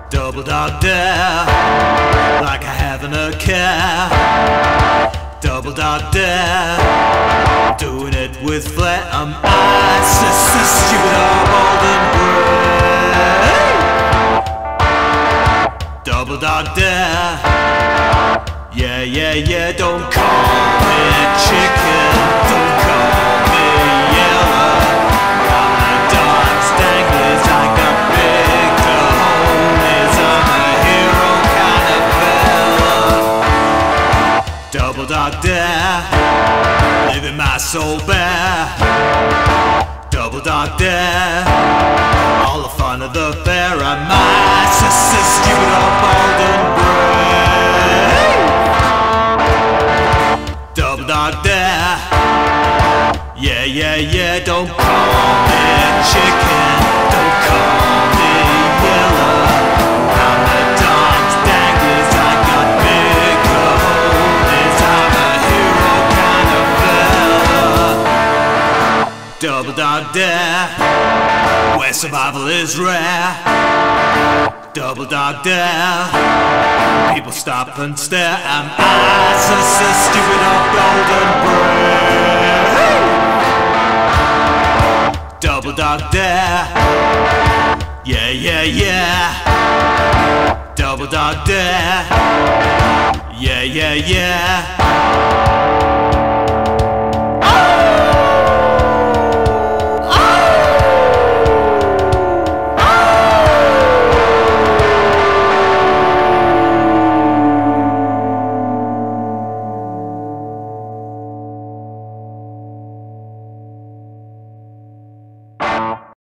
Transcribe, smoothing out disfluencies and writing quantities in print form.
Double dog dare, like I haven't a care. Double dog dare, doing it with flair. I'm stupid, I'm old and grey. Double dog dare, yeah, yeah, yeah. Don't call me chicken, don't call me yellow. I'm a dog's danglies, I got big cojones. I'm a hero kind of fella. Double dog dare, leaving my soul bare. Double dog dare, all the fun of the fair. I'm stupid, all bald and brave. Double dog dare, yeah, yeah, yeah. Don't call me chicken, don't call me yellow. I'm a dog's danglies, I got big cojones. I'm a hero kind of fella. Double dog dare, where survival is rare. Double dog dare, people stop and stare. Am I so stupid or golden brain? Double dog dare, yeah, yeah, yeah. Double dog dare, yeah, yeah, yeah.